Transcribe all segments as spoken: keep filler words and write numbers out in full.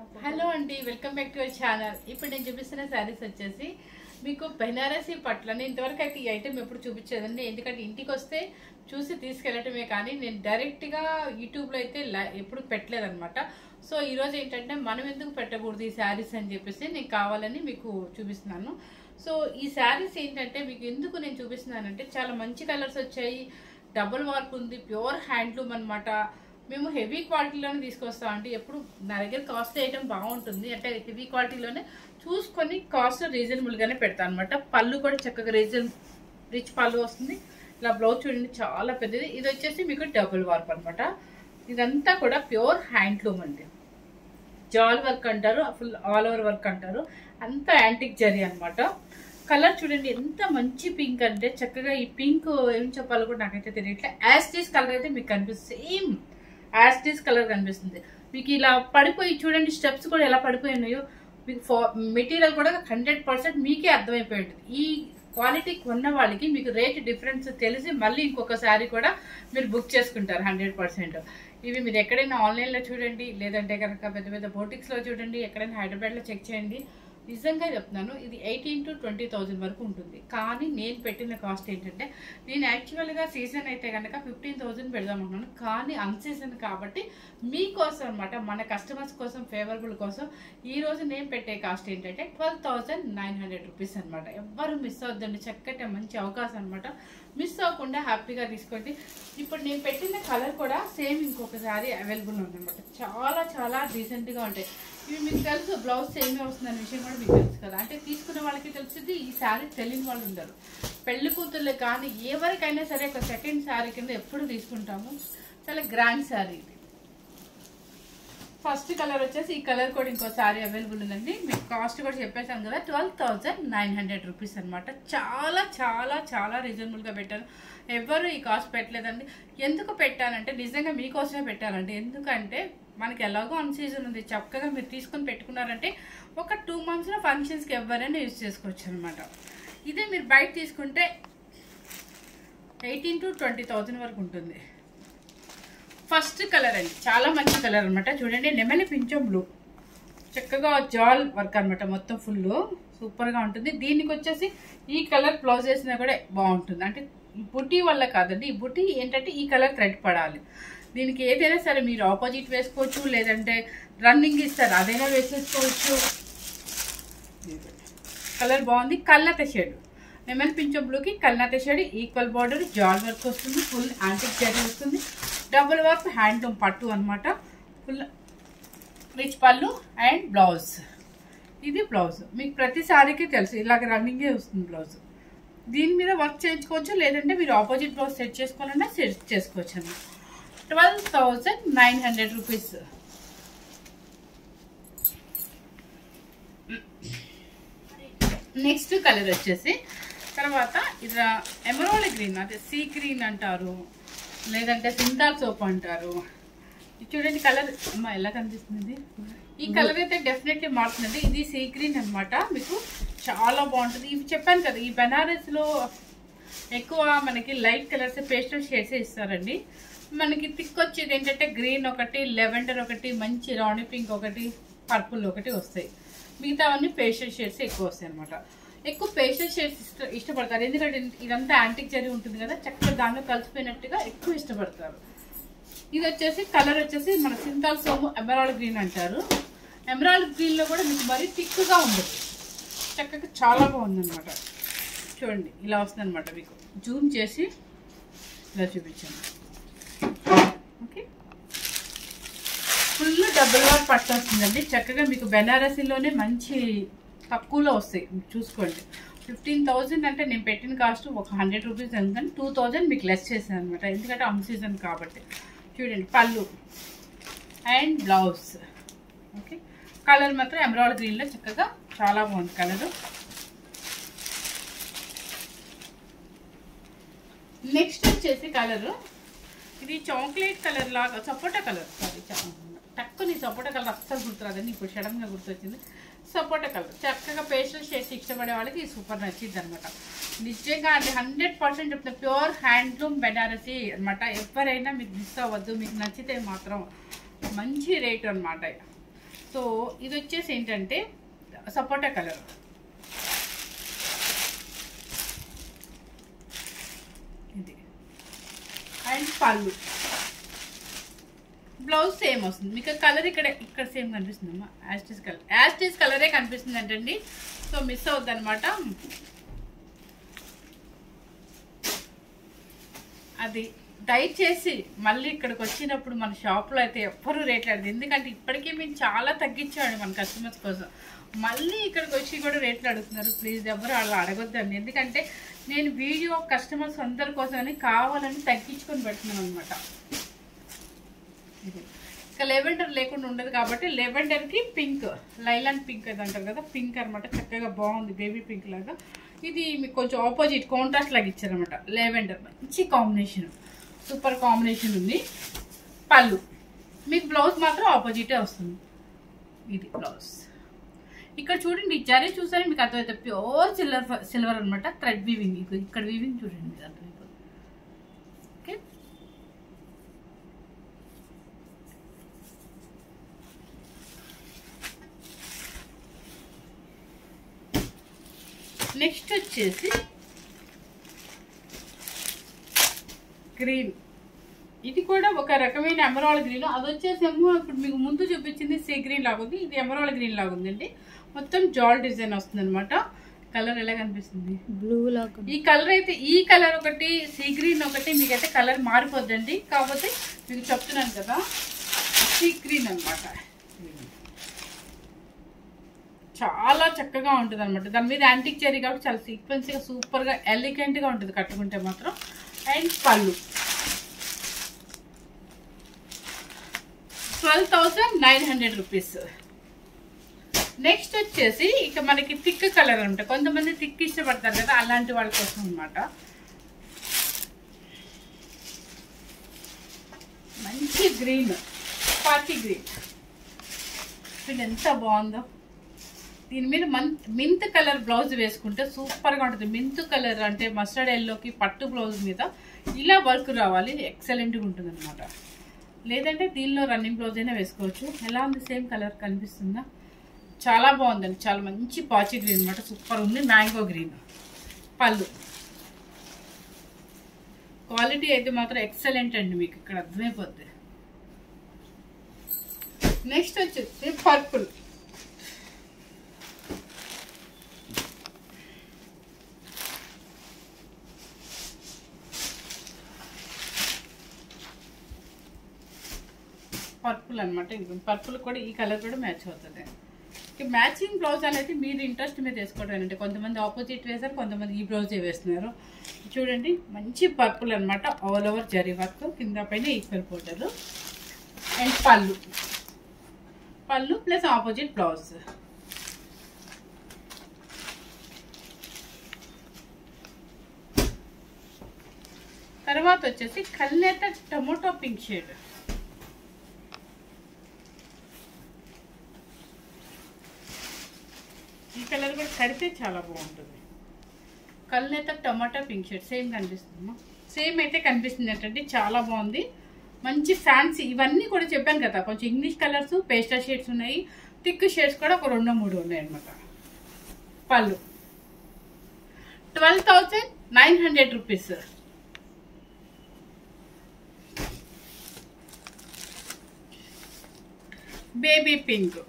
Hello అండి, welcome back to our channel. ఇప్పుడు నేను చూపిస్తున్న శారీస్ వచ్చేసి మీకు బెనారసీ పట్లని. ఇంతవరకు అయితే ఈ ఐటెం ఎప్పుడు చూపించేదండి, ఎందుకంటే ఇంటికి వస్తే చూసి తీసుకెళ్ళటమే కానీ నేను డైరెక్ట్గా యూట్యూబ్లో అయితే ఎప్పుడు పెట్టలేదన్నమాట. సో ఈరోజు ఏంటంటే మనం ఎందుకు పెట్టకూడదు ఈ శారీస్ అని చెప్పేసి నేను కావాలని మీకు చూపిస్తున్నాను. సో ఈ శారీస్ ఏంటంటే మీకు ఎందుకు నేను చూపిస్తున్నానంటే చాలా మంచి కలర్స్ వచ్చాయి, డబుల్ వర్క్ ఉంది, ప్యూర్ హ్యాండ్లూమ్ అనమాట. మేము హెవీ క్వాలిటీలోనే తీసుకొస్తాం అండి. ఎప్పుడు నా దగ్గర కాస్ట్ ఐటమ్ బాగుంటుంది అంటే హెవీ క్వాలిటీలోనే చూసుకొని కాస్ట్ రీజనబుల్గానే పెడతాను అనమాట. పళ్ళు కూడా చక్కగా రీజన్ రిచ్ పళ్ళు వస్తుంది. ఇలా బ్లౌజ్ చూడండి చాలా పెద్దది. ఇది వచ్చేసి మీకు డబుల్ వర్క్ అనమాట. ఇదంతా కూడా ప్యూర్ హ్యాండ్లూమ్ అండి. జాల్ వర్క్ అంటారు, ఫుల్ ఆల్ ఓవర్ వర్క్ అంటారు, అంతా యాంటిక్ జరీ అనమాట. కలర్ చూడండి ఎంత మంచి పింక్ అంటే చక్కగా ఈ పింక్ ఏం చెప్పాలో కూడా నాకైతే తెలియట్లే. యాస్టీస్ కలర్ అయితే మీకు కనిపిస్తుంది, సేమ్ యాస్టీస్ కలర్ కనిపిస్తుంది మీకు. ఇలా పడిపోయి చూడండి, స్టెప్స్ కూడా ఎలా పడిపోయినాయో మీకు. మెటీరియల్ కూడా హండ్రెడ్ పర్సెంట్ మీకే అర్థమైపోయి ఉంటుంది. ఈ క్వాలిటీ కొన్న వాళ్ళకి మీకు రేట్ డిఫరెన్స్ తెలిసి మళ్ళీ ఇంకొక శారీ కూడా మీరు బుక్ చేసుకుంటారు హండ్రెడ్ పర్సెంట్. ఇవి మీరు ఎక్కడైనా ఆన్లైన్లో చూడండి, లేదంటే కనుక పెద్ద పెద్ద బోటిక్స్లో చూడండి, ఎక్కడైనా హైదరాబాద్లో చెక్ చేయండి. నిజంగా చెప్తున్నాను, ఇది ఎయిటీన్ టు ట్వంటీ థౌజండ్ వరకు ఉంటుంది. కానీ నేను పెట్టిన కాస్ట్ ఏంటంటే, నేను యాక్చువల్గా సీజన్ అయితే కనుక ఫిఫ్టీన్ థౌజండ్ పెడదాం అనుకున్నాను. కానీ అన్సీజన్ కాబట్టి మీకోసం అనమాట, మన కస్టమర్స్ కోసం, ఫేవరబుల్ కోసం ఈరోజు నేను పెట్టే కాస్ట్ ఏంటంటే twelve thousand nine hundred rupees అనమాట. ఎవ్వరు మిస్ అవద్దండి, చక్కటి మంచి అవకాశం అనమాట. మిస్ అవ్వకుండా హ్యాపీగా తీసుకోండి. ఇప్పుడు నేను పెట్టిన కలర్ కూడా సేమ్ ఇంకొకసారి అవైలబుల్ ఉందన్నమాట. చాలా చాలా డీసెంట్గా ఉంటాయి. ఇవి మీకు తెలుసు, బ్లౌజ్ సేమే వస్తుందనే విషయం కూడా మీకు తెలుసు కదా. అంటే తీసుకునే వాళ్ళకి తెలుస్తుంది, ఈ శారీ తెలియని వాళ్ళు ఉండరు. పెళ్లి కూతుర్లు కానీ ఎవరికైనా సరే ఒక సెకండ్ శారీ కింద ఎప్పుడు తీసుకుంటాము. చాలా గ్రాండ్ శారీ ఇది. ఫస్ట్ కలర్ వచ్చేసి ఈ కలర్ కూడా ఇంకో శారీ అవైలబుల్ ఉందండి. మీకు కాస్ట్ కూడా చెప్పేసాను కదా, twelve thousand nine hundred rupees అనమాట. చాలా చాలా చాలా రీజనబుల్గా పెట్టాను. ఎవరు ఈ కాస్ట్ పెట్టలేదండి. ఎందుకు పెట్టానంటే నిజంగా మీకోసమే పెట్టానండి. ఎందుకంటే మనకి ఎలాగో అన్ సీజన్ ఉంది, చక్కగా మీరు తీసుకొని పెట్టుకున్నారంటే ఒక టూ మంత్స్లో ఫంక్షన్స్కి ఎవరైనా యూజ్ చేసుకోవచ్చు అనమాట. ఇదే మీరు బయట తీసుకుంటే ఎయిటీన్ టు ట్వంటీ థౌజండ్ వరకు ఉంటుంది. ఫస్ట్ కలర్ అండి, చాలా మంచి కలర్ అనమాట. చూడండి, నెమలి పింఛం బ్లూ, చక్కగా జాల్ వర్క్ అనమాట, మొత్తం ఫుల్ సూపర్గా ఉంటుంది. దీనికి వచ్చేసి ఈ కలర్ బ్లౌజ్ వేసినా కూడా బాగుంటుంది. అంటే ఈ బుటీ వల్ల కాదండి, ఈ బుటీ ఏంటంటే ఈ కలర్ థ్రెడ్ పడాలి. దీనికి ఏదైనా సరే మీరు ఆపోజిట్ వేసుకోవచ్చు, లేదంటే రన్నింగ్ ఇస్తారు అదైనా వేసేసుకోవచ్చు. కలర్ బాగుంది. కల్నత షేడ్, నెమలి పింఛం బ్లూకి కల్నత షేడ్ ఈక్వల్ బార్డర్, జాల్ వర్క్ వస్తుంది, ఫుల్ యాంటిక్ జరీ వస్తుంది, డబుల్ వర్క్ హ్యాండ్లూమ్ పట్టు అనమాట. ఫుల్ రిచ్ పళ్ళు అండ్ బ్లౌజ్. ఇది బ్లౌజ్ మీకు ప్రతి సారీకి తెలుసు, ఇలాగ రన్నింగే వస్తుంది బ్లౌజ్. దీని మీద వర్క్ చేయించుకోవచ్చు, లేదంటే మీరు ఆపోజిట్ బ్లౌజ్ సెట్ చేసుకోవాలన్నా సెట్ చేసుకోవచ్చు అన్నమాట. Twelve thousand nine hundred rupees. Next colour వచ్చేసి తర్వాత ఇది ఎమరాల్డ్ గ్రీన్, అదే సీ గ్రీన్ అంటారు, లేదంటే సింతాల్ సోప్ అంటారు. చూడండి కలర్ అమ్మా ఎలా కనిపిస్తుంది. ఈ కలర్ అయితే డెఫినెట్లీ మారుతుంది. ఇది సీ గ్రీన్ అనమాట. మీకు చాలా బాగుంటుంది. ఇవి చెప్పాను కదా, ఈ బెనారస్లో ఎక్కువ మనకి లైట్ కలర్స్, పేస్టల్ షేడ్స్ ఇస్తారండి. మనకి థిక్ వచ్చేది ఏంటంటే గ్రీన్ ఒకటి, లెవెండర్ ఒకటి, మంచి రాణి పింక్ ఒకటి, పర్పుల్ ఒకటి వస్తాయి. మిగతావన్నీ పేస్టల్ షేడ్స్ ఎక్కువ వస్తాయి అనమాట. ఎక్కువ పేస్టల్ షేడ్స్ ఇష్ట ఇష్టపడతారు ఎందుకంటే ఇదంతా యాంటిక్ జరీ ఉంటుంది కదా, చక్కగా దానిలో కలిసిపోయినట్టుగా ఎక్కువ ఇష్టపడతారు. ఇది వచ్చేసి కలర్ వచ్చేసి మన సింతాల్ సోము ఎమరాల్డ్ గ్రీన్ అంటారు. ఎమరాల్డ్ గ్రీన్లో కూడా మీకు మరీ థిక్గా ఉండదు, చక్కగా చాలా బాగుందన్నమాట. చూడండి ఇలా వస్తుంది అనమాట. మీకు జూమ్ చేసి ఇలా చూపించాను. ఓకే, ఫుల్ డబుల్ వర్క్ పట్టు వస్తుందండి. చక్కగా మీకు బెనారసీలోనే మంచి తక్కువలో వస్తాయి. చూసుకోండి, ఫిఫ్టీన్ థౌజండ్ అంటే నేను పెట్టిన కాస్ట్ ఒక హండ్రెడ్ రూపీస్ ఎందుకంటే టూ థౌజండ్ మీకు లెస్ చేశాను అనమాట, ఎందుకంటే అన్ సీజన్ కాబట్టి. చూడండి పళ్ళు అండ్ బ్లౌజ్. ఓకే, కలర్ మాత్రం ఎమరాల్డ్ గ్రీన్లో చక్కగా చాలా బాగుంది కలరు. నెక్స్ట్ వచ్చేసి కలరు ఇది చాక్లెట్ కలర్ లాగా, సపోటా కలర్, సారీ టక్కుని సపోటా కలర్ అస్సలు గుర్తురాదండి, ఇప్పుడు సడన్గా గుర్తొచ్చింది. సపోటా కలర్ చక్కగా పేస్టల్ షేడ్స్ ఇష్టపడే వాళ్ళకి సూపర్ నచ్చింది అనమాట. నిజంగా అంటే హండ్రెడ్ పర్సెంట్ చెప్తున్నా, ప్యూర్ హ్యాండ్లూమ్ బెనారసీ అనమాట. ఎవరైనా మీకు మిస్ అవ్వద్దు, మీకు నచ్చితే మాత్రం మంచి రేట్ అనమాట. సో ఇది వచ్చేసి ఏంటంటే సపోటా కలర్. ఇది అండ్ పళ్ళు. బ్లౌజ్ సేమ్ వస్తుంది మీకు. కలర్ ఇక్కడ ఇక్కడ సేమ్ కనిపిస్తుందమ్మా, యాస్టిస్ కలర్ యాస్టిస్ కలరే కనిపిస్తుంది అంటండి. సో మిస్ అవుద్ది అనమాట. అది దయచేసి మళ్ళీ ఇక్కడికి వచ్చినప్పుడు మన షాప్లో అయితే ఎవ్వరూ రేట్లు అడగదు. ఎందుకంటే ఇప్పటికీ మేము చాలా తగ్గించామండి మన కస్టమర్స్ కోసం. మళ్ళీ ఇక్కడికి వచ్చి కూడా రేట్లు అడుగుతున్నారు. ప్లీజ్ ఎవరు అలా అడగొద్దండి. ఎందుకంటే నేను వీడియో కస్టమర్స్ అందరి కోసమని కావాలని తగ్గించుకొని పెడుతున్నాను అనమాట. ఇది ఇంకా లెవెండర్ లేకుండా ఉండదు కాబట్టి లెవెండర్కి పింక్, లైలాన్ పింక్ అది అంటారు కదా, పింక్ అనమాట. చక్కగా బాగుంది, బేబీ పింక్ లాగా. ఇది మీకు కొంచెం ఆపోజిట్ కాంట్రాస్ట్ లాగా ఇచ్చారనమాట. లెవెండర్ మంచి కాంబినేషన్, సూపర్ కాంబినేషన్ ఉంది. పళ్ళు మీకు బ్లౌజ్ మాత్రం ఆపోజిటే వస్తుంది. ఇది బ్లౌజ్. ఇక్కడ చూడండి జరీ చూసారే మీకు అర్థమైతే ప్యూర్ సిల్వర్ సిల్వర్ అనమాట. థ్రెడ్ వీవింగ్, ఇక్కడ వీవింగ్ చూడండి మీకు అర్థమైపోతుంది. ఓకే, నెక్స్ట్ వచ్చేసి గ్రీన్. ఇది కూడా ఒక రకమైన ఎమరాల్డ్ గ్రీన్. అది వచ్చేసేమో ఇప్పుడు మీకు ముందు చూపించింది సీ గ్రీన్ లాగుంది, ఇది ఎమరాల్డ్ గ్రీన్ లాగుందండి. మొత్తం జాల్ డిజైన్ వస్తుంది అనమాట. కలర్ ఎలా కనిపిస్తుంది? బ్లూ లాగా. ఈ కలర్ అయితే ఈ కలర్ ఒకటి, సీ గ్రీన్ ఒకటి, మీకైతే కలర్ మారిపోద్దండి. కాకపోతే మీకు చెప్తున్నాను కదా, సీ గ్రీన్ అనమాట. చాలా చక్కగా ఉంటుంది అనమాట. దాని మీద యాంటిక్ చెరీ కాబట్టి చాలా సీక్వెన్స్గా సూపర్గా ఎలిగెంట్గా ఉంటుంది కట్టుకుంటే మాత్రం. అండ్ పళ్ళు twelve thousand nine hundred rupees. Next వచ్చేసి ఇక మనకి థిక్ కలర్ అనమాట. కొంతమంది థిక్ ఇష్టపడతారు కదా, అలాంటి వాళ్ళ కోసం అనమాట. మంచి గ్రీన్, పార్టీ గ్రీన్. ఇది ఎంత బాగుందో. దీని మీద మంత్ మింత్ కలర్ బ్లౌజ్ వేసుకుంటే సూపర్గా ఉంటుంది. మింత్ కలర్ అంటే మస్టర్డ్ ఎల్లోకి పట్టు బ్లౌజ్ మీద ఇలా వర్క్ రావాలి, ఎక్సలెంట్గా ఉంటుంది అనమాట. లేదంటే దీనిలో రన్నింగ్ బ్లౌజ్ అయినా వేసుకోవచ్చు. ఎలా ఉంది? సేమ్ కలర్ కనిపిస్తుందా? చాలా బాగుందండి, చాలా మంచి పాచి గ్రీన్ అనమాట. సూపర్ ఉంది, మ్యాంగో గ్రీన్. పళ్ళు క్వాలిటీ అయితే మాత్రం ఎక్సలెంట్ అండి, మీకు ఇక్కడ అర్థమైపోద్ది. నెక్స్ట్ వచ్చేసి పర్పుల్. పర్పుల్ అనమాట. పర్పుల్ కూడా ఈ కలర్ కూడా మ్యాచ్ అవుతుంది. మ్యాచింగ్ బ్లౌజ్ అనేది మీరు ఇంట్రెస్ట్ మీద వేసుకోవడం. అంటే కొంతమంది ఆపోజిట్ వేసారు, కొంతమంది ఈ బ్లౌజే వేస్తున్నారు. చూడండి మంచి పర్పుల్ అనమాట. ఆల్ ఓవర్ జరీ వర్క్, కింద పైన ఈక్వల్ బోర్డర్. అండ్ పళ్ళు పళ్ళు ప్లస్ ఆపోజిట్ బ్లౌజ్. తర్వాత వచ్చేసి కల్నేత టమోటో పింక్ షేడ్. ఈ కలర్ కూడా కడితే చాలా బాగుంటుంది. కల్నేత టమాటా పింక్ షేడ్ సేమ్ కనిపిస్తుందమ్మా. సేమ్ అయితే కనిపిస్తుంది ఏంటంటే చాలా బాగుంది. మంచి ఫ్యాన్సీ. ఇవన్నీ కూడా చెప్పాను కదా, కొంచెం ఇంగ్లీష్ కలర్స్, పేస్టల్ షేడ్స్ ఉన్నాయి, థిక్ షేడ్స్ కూడా ఒక రెండు మూడు ఉన్నాయి అనమాట. పళ్ళు twelve thousand nine hundred rupees. Baby pink.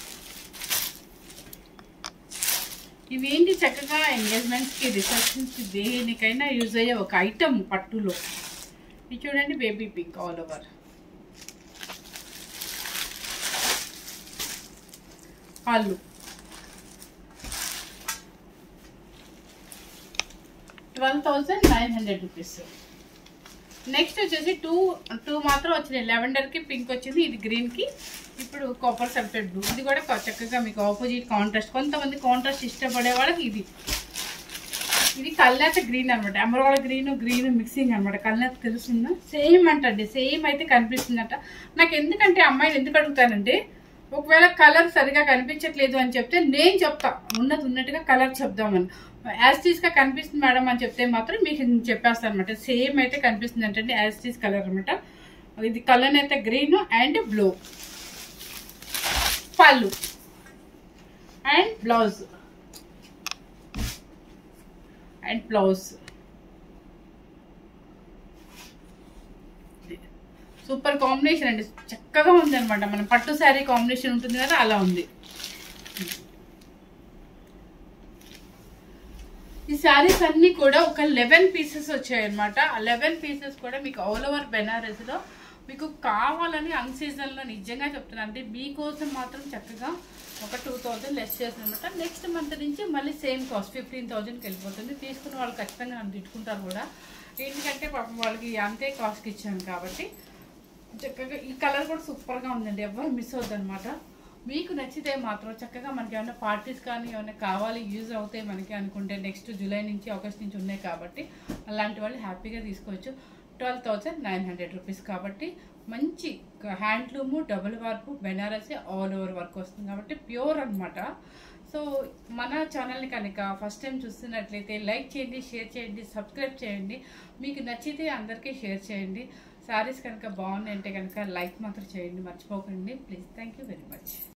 ఇవేంటి చక్కగా ఎంగేజ్మెంట్స్కి, రిసెప్షన్స్కి, దేనికైనా యూజ్ అయ్యే ఒక ఐటమ్ పట్టులో. ఇది చూడండి బేబీ పింక్ ఆల్ ఓవర్. పళ్ళు twelve thousand nine hundred rupees. Next వచ్చేసి టూ టూ మాత్రం వచ్చినాయి. లెవెండర్కి పింక్ వచ్చింది, ఇది గ్రీన్కి, ఇప్పుడు కాపర్ సల్ఫేట్ బ్లూ. ఇది కూడా చక్కగా మీకు ఆపోజిట్ కాంట్రాస్ట్. కొంతమంది కాంట్రాస్ట్ ఇష్టపడే వాళ్ళకి ఇది ఇది కల్నేత గ్రీన్ అనమాట. ఎమరాల్డ్ గ్రీన్ గ్రీన్ మిక్సింగ్ అనమాట. కల్నేత తెలుస్తుందా? సేమ్ అంటండి, సేమ్ అయితే కనిపిస్తుందట. నాకు ఎందుకంటే అమ్మాయిలు ఎందుకు అడుగుతానంటే, ఒకవేళ కలర్ సరిగా కనిపించట్లేదు అని చెప్తే నేను చెప్తా, ఉన్నది ఉన్నట్టుగా కలర్ చెప్దామని. యాస్టీస్గా కనిపిస్తుంది మేడం అని చెప్తే మాత్రం మీకు చెప్పేస్తాను అనమాట. సేమ్ అయితే కనిపిస్తుంది అంటే యాస్టీస్ కలర్ అనమాట. ఇది కలర్ అయితే గ్రీన్ అండ్ బ్లూ. పళ్ళు and blouse and blouse super combination అండి, చక్కగా ఉంది అనమాట. మన పట్టు శారీ కాంబినేషన్ ఉంటుంది కదా, అలా ఉంది. ఈ శారీస్ అన్ని కూడా ఒక లెవెన్ పీసెస్ వచ్చాయి అనమాట. ఆ లెవెన్ పీసెస్ కూడా మీకు ఆల్ ఓవర్ బెనారస్లో మీకు కావాలని అన్ సీజన్లో నిజంగా చెప్తున్నాను అంటే మీకోసం మాత్రం చక్కగా ఒక టూ థౌజండ్ లెస్ చేస్తుంది అనమాట. నెక్స్ట్ మంత్ నుంచి మళ్ళీ సేమ్ కాస్ట్ ఫిఫ్టీన్ థౌజండ్కి వెళ్ళిపోతుంది. తీసుకున్న వాళ్ళు ఖచ్చితంగా నన్ను తిట్టుకుంటారు కూడా, ఎందుకంటే పాపం వాళ్ళకి అంతే కాస్ట్కి ఇచ్చాను కాబట్టి. చక్కగా ఈ కలర్ కూడా సూపర్గా ఉందండి, ఎవరు మిస్ అవుతుంది అనమాట. మీకు నచ్చితే మాత్రం చక్కగా మనకి ఏమైనా పార్టీస్ కానీ ఏమైనా కావాలి, యూజ్ అవుతాయి మనకి అనుకుంటే నెక్స్ట్ జూలై నుంచి ఆగస్ట్ నుంచి ఉన్నాయి కాబట్టి అలాంటి వాళ్ళు హ్యాపీగా తీసుకోవచ్చు. Twelve thousand nine hundred rupees కాబట్టి మంచి handloom, double work, Banarasi all over work వస్తుంది కాబట్టి ప్యూర్ అనమాట. సో మన ఛానల్ని కనుక ఫస్ట్ టైం చూస్తున్నట్లయితే లైక్ చేయండి, షేర్ చేయండి, సబ్స్క్రైబ్ చేయండి. మీకు నచ్చితే అందరికీ షేర్ చేయండి. శారీస్ కనుక బాగున్నాయంటే కనుక లైక్ మాత్రం చేయండి, మర్చిపోకండి please. Thank you very much.